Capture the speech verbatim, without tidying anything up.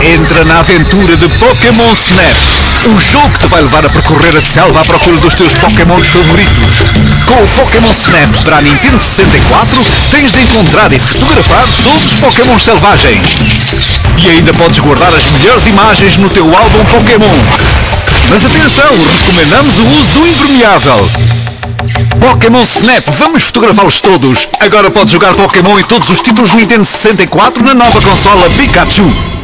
Entra na aventura de Pokémon Snap, o jogo que te vai levar a percorrer a selva à procura dos teus Pokémons favoritos. Com o Pokémon Snap para a Nintendo sessenta e quatro, tens de encontrar e fotografar todos os Pokémons selvagens. E ainda podes guardar as melhores imagens no teu álbum Pokémon. Mas atenção, recomendamos o uso do impermeável. Pokémon Snap, vamos fotografá-los todos. Agora podes jogar Pokémon e todos os títulos Nintendo sessenta e quatro na nova consola Pikachu.